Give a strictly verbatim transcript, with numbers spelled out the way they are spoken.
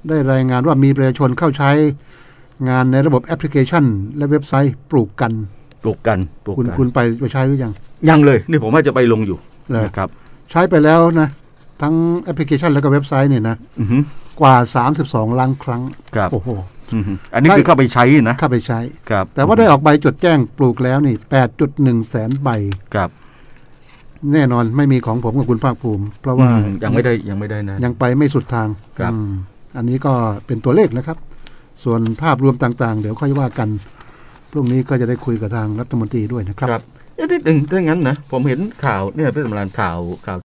ได้รายงานว่ามีประชาชนเข้าใช้งานในระบบแอปพลิเคชันและเว็บไซต์ปลูกกันปลูกกันปลูกคุณกันคุณไปไปใช้หรือยังยังเลยนี่ผมว่าจะไปลงอยู่นะครับใช้ไปแล้วนะทั้งแอปพลิเคชันแล้วก็เว็บไซต์เนี่ยนะกว่าสามสิบสองล้านครั้งโอ้โหอันนี้คือเข้าไปใช้นะเข้าไปใช้ครับแต่ว่าได้ออกใบจดแจ้งปลูกแล้วนี่ แปดจุดหนึ่ง แสนใบครับแน่นอนไม่มีของผมกับคุณภาคภูมิเพราะว่ายังไม่ได้ยังไม่ได้นะยังไปไม่สุดทางครับอันนี้ก็เป็นตัวเลขนะครับส่วนภาพรวมต่างๆเดี๋ยวค่อยว่ากันพรุ่งนี้ก็จะได้คุยกับทางรัฐมนตรีด้วยนะครับครับนิดหนึ่งถ้างั้นนะผมเห็นข่าวเนี่ยเป็นสำนักข่าวข่าว